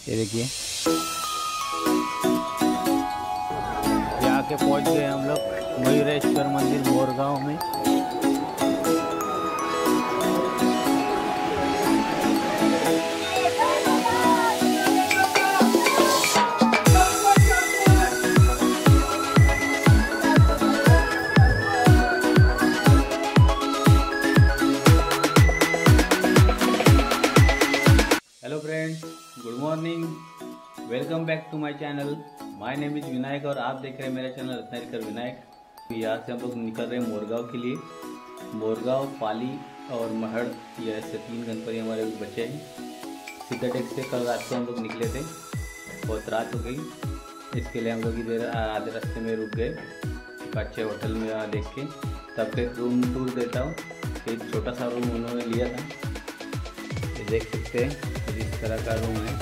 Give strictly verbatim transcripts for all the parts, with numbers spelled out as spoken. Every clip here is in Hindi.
ये देखिए यहाँ के पहुँच गए हम लोग मयूरेश्वर मंदिर मोरगांव में। Hello friends, good morning, welcome back to my channel. My name is Vinayak और आप देख रहे हैं मेरा चैनल रत्नाकर विनायक। यहाँ से हम लोग निकल रहे हैं मोरगांव के लिए। मोरगांव, पाली और महड़, ये ऐसे तीन गणपति हमारे बच्चे हैं। सीताटेक से कल रात को हम लोग निकले थे, बहुत रात हो गई, इसके लिए हम लोग इधर आधे रास्ते में रुक गए एक अच्छे होटल में देख के। तब तक रूम टूर देता हूँ। एक छोटा सा रूम उन्होंने लिया था, ये देख सकते हैं इस तरह का रूम है।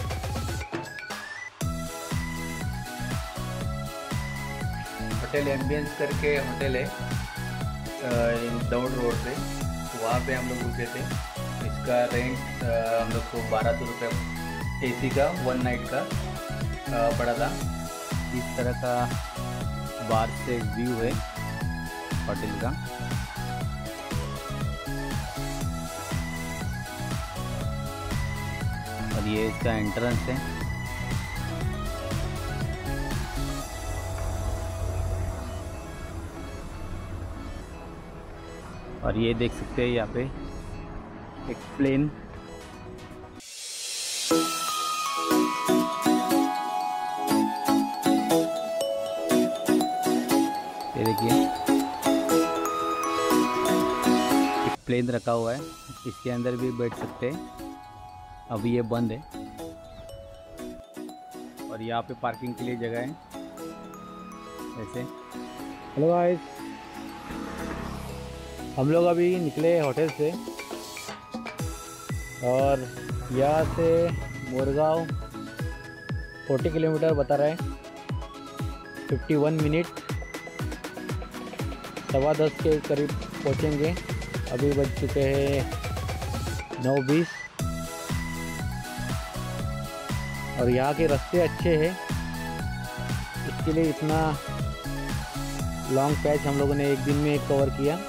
होटल एम्बियंस करके होटल है दौड़ रोड पे, वहाँ पे हम लोग रुके थे। इसका रेंट हम लोग को बारह सौ रुपये एसी का वन नाइट का आ, पड़ा था। इस तरह का बाहर से व्यू है होटल का। और ये इसका एंट्रेंस है। और ये देख सकते हैं यहाँ पे एक प्लेन। ये देखिए एक प्लेन रखा हुआ है, इसके अंदर भी बैठ सकते हैं। अभी ये बंद है। और यहाँ पे पार्किंग के लिए जगह है ऐसे। हेलो गाइस, हम लोग अभी निकले होटल से और यहाँ से मोरगांव चालीस किलोमीटर बता रहा है। इक्यावन मिनट सवा दस के करीब पहुँचेंगे। अभी बज चुके हैं नौ बीस। और यहाँ के रास्ते अच्छे हैं, इसके लिए इतना लॉन्ग पैच हम लोगों ने एक दिन में कवर किया।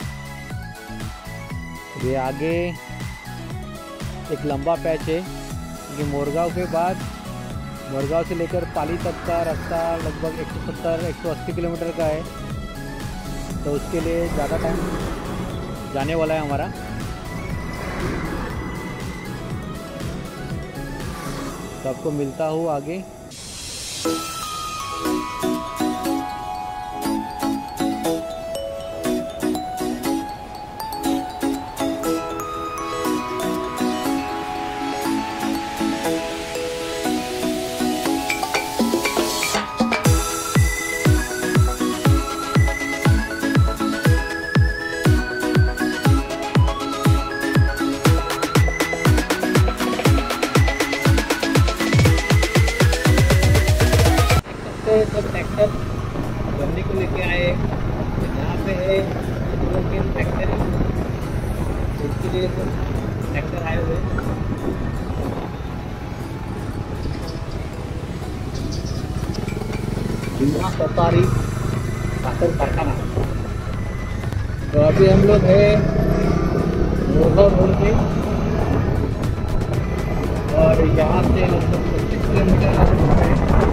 ये आगे एक लंबा पैच है, क्योंकि मोरगांव के बाद मोरगांव से लेकर पाली तक का रास्ता लगभग एक सौ सत्तर एक सौ अस्सी किलोमीटर का है, तो उसके लिए ज़्यादा टाइम जाने वाला है हमारा। तो आपको मिलता हूँ आगे। सब ट्रैक्टर गन्ने को लेके आए। यहाँ पे है दो तीन ट्रैक्टर, इसके लिए सब ट्रैक्टर आए हुए। जिन्ना सफारी साकर कारखाना। तो अभी हम लोग है मोरगांव रोड पे और यहाँ से लगभग पच्चीस किलोमीटर है।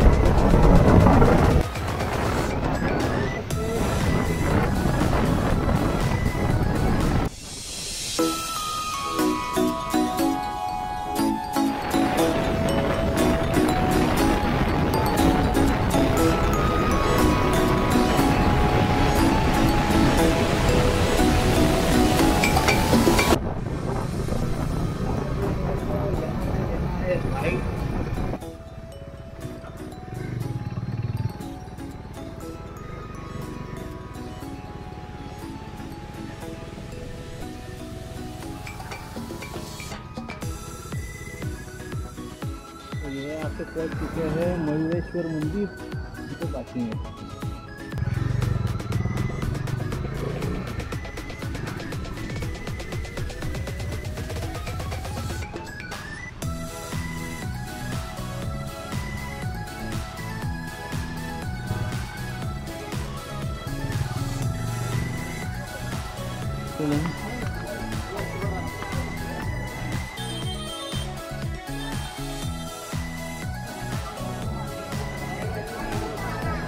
यहाँ से पहुँच चुके हैं मयूरेश्वर मंदिर, तो बाकी है।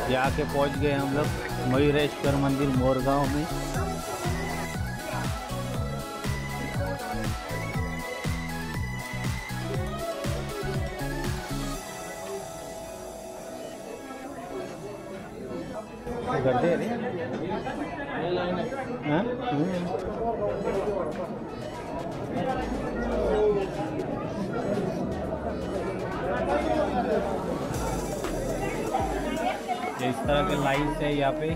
यहाँ के पहुँच गए हम लोग मयूरेश्वर मंदिर मोरगांव में। कर दे रे हाँ? इस तरह के लाइन है यहाँ पे।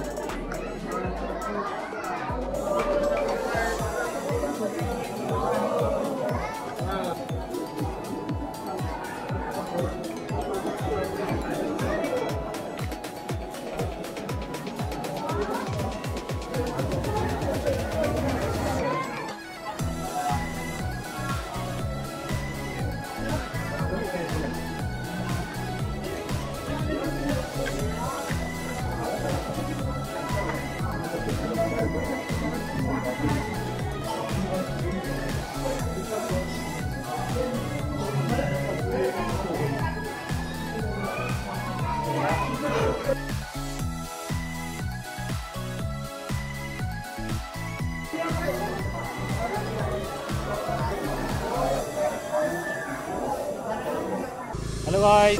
हेलो गाइस,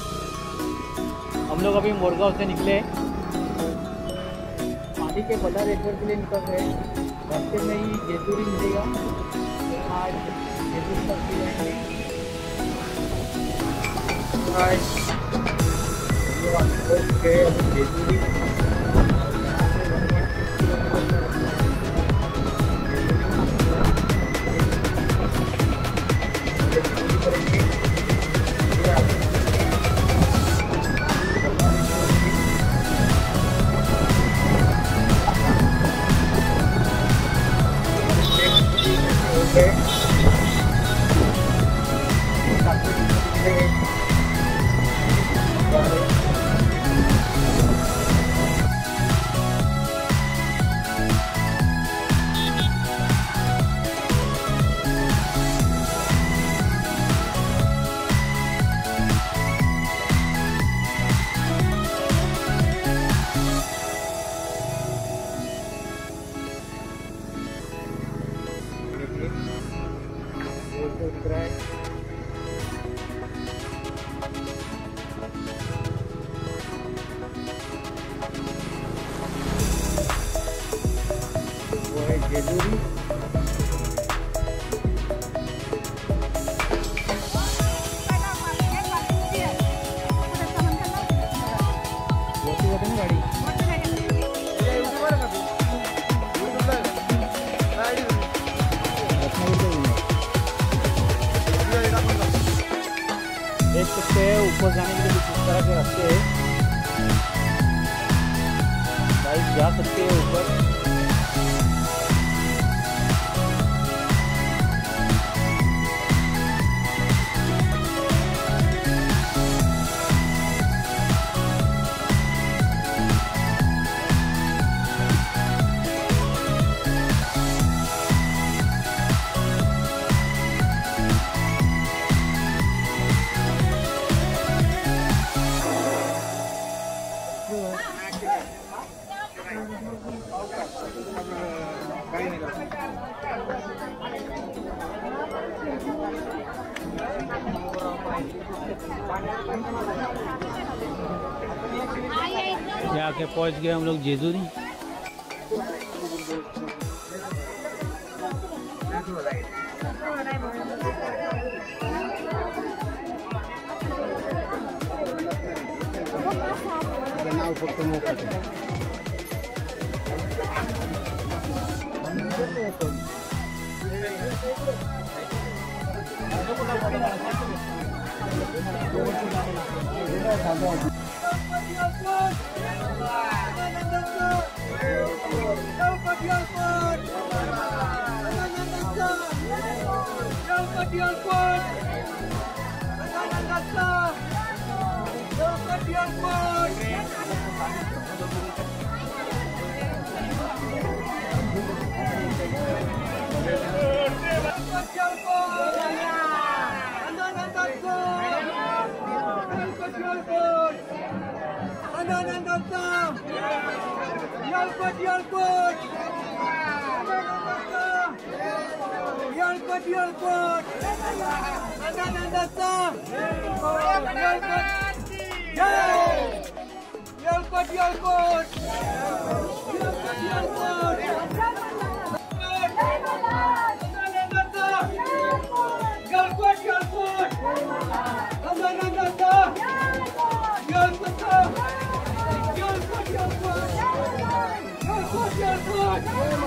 हम लोग अभी मोरगांव से निकले, पानी के बड़ा रेटवर के लिए निकल रहे हैं। रास्ते में ही जेतुरी मिलेगा, आज जेतुरी तक भी जाएंगे। जेतुरी जेतुरी गाड़ी देख सकते हैं ऊपर जाने के लिए कुछ इस तरह के रास्ते हैं। बाइक जा सकते हैं ऊपर। यहाँ के पहुँच गए हम लोग Jejuri. Ananandata! Yalkut, Yalkut! Ananandata! Yalkut, Yalkut! Ananandata! Yalkut! Yay! Yalkut, Yalkut! Yalkut, Yalkut! Ananandata! Yalkut, Yalkut! Ananandata! Yalkut, Yalkut, Yalkut! Yalkut, Yalkut!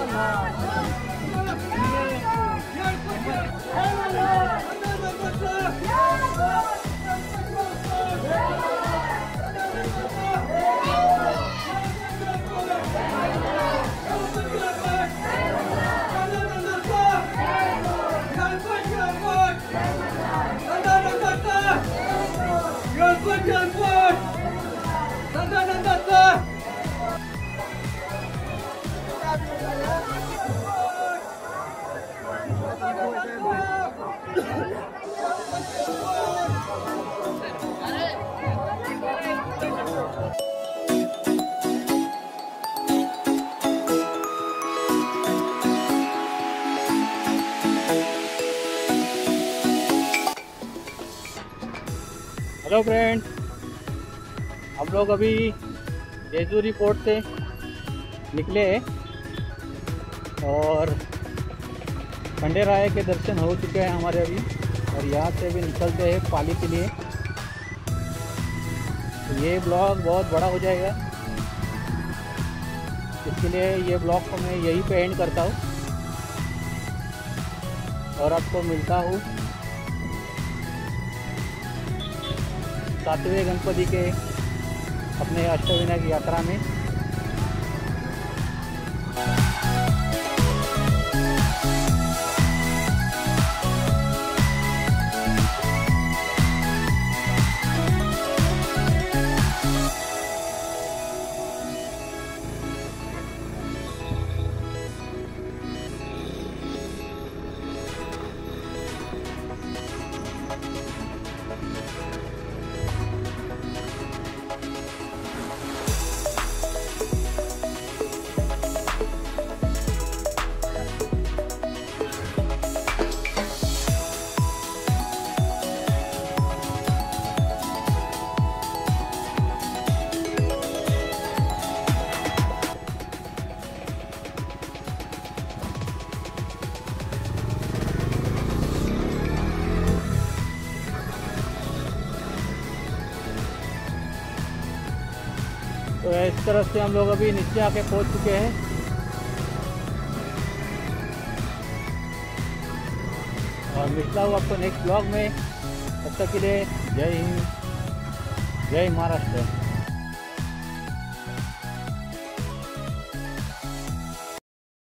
Hello friend, हम लोग अभी जेजुरी पोर्ट से निकले और खंडेराय के दर्शन हो चुके हैं हमारे अभी, और यहाँ से भी निकलते हैं पाली के लिए। तो ये ब्लॉग बहुत बड़ा हो जाएगा, इसके लिए ये ब्लॉग को मैं यहीं पे एंड करता हूँ और आपको मिलता हूँ सातवें गणपति के अपने अष्टविनायक यात्रा में। तो इस तरह से हम लोग अभी नीचे आके पहुंच चुके हैं। और मिलता हूँ आपको नेक्स्ट ब्लॉग में। तब तक के लिए जय हिंद, जय महाराष्ट्र।